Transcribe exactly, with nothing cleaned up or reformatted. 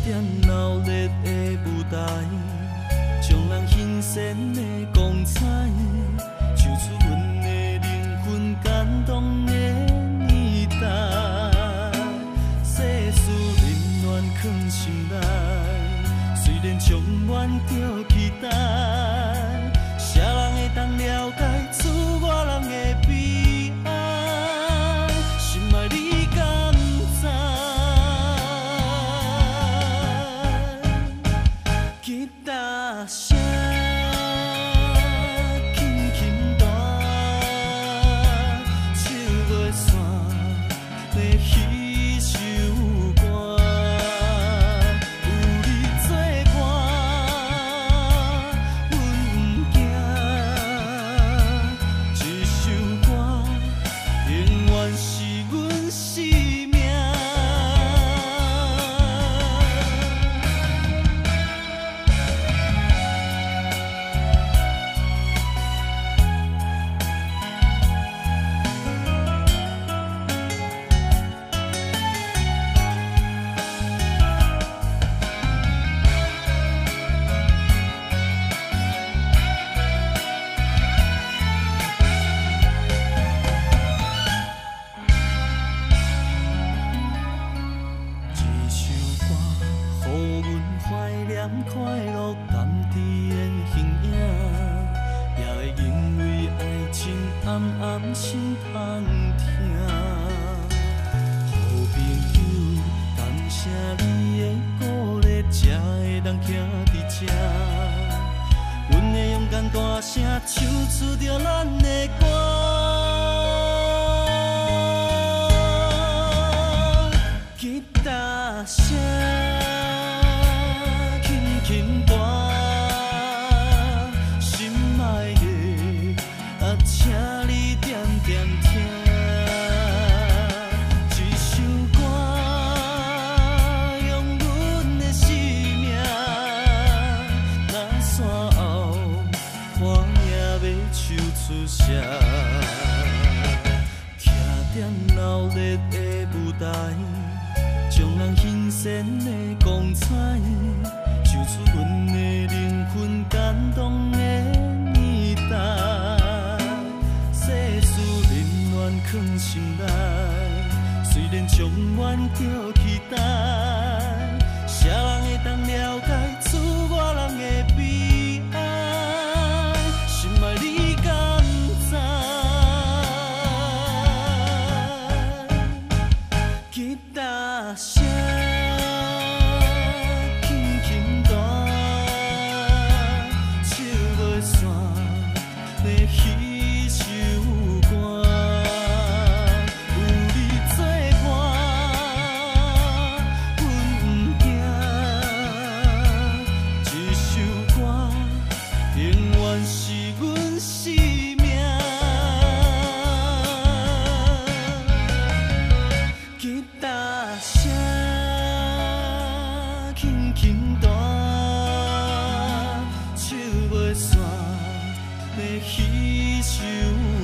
点闹热的舞台，将人欣赏的光彩，唱出阮的灵魂感动的年代。世事冷暖藏心内，虽然充满着期待，谁人会当了解厝外人的悲哀？心爱你敢知？吉他声轻轻弹，唱袂散的彼首歌。有你作伴，阮不惊。这首歌永远是阮生命。这首歌，予阮怀念快乐甘甜的形影，也会因为爱情暗暗心通疼。好朋友，感谢你的鼓励，才会当徛伫这。阮会勇敢大声唱出着咱的歌。吉他声轻轻弹，心爱的，啊，请你点点听。这首歌用阮的生命，咱山后看也要唱出声。听点闹热的舞台，将人欣赏的光彩，唱出阮的灵魂感动的年代。世事冷暖藏心内，虽然充满着期待，谁人会当了解厝外人的悲哀？心爱你敢知？吉他声轻轻弹，唱袂散的彼首歌。有你作伴，阮不惊。这首歌永远是阮生命。吉他声轻轻弹，唱袂散的彼首